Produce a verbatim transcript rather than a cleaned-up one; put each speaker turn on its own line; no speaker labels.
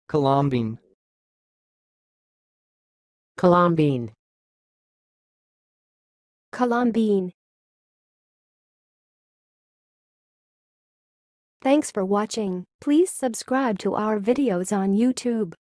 colombine,
colombine,
colombine. Thanks for watching. Please subscribe to our videos on YouTube.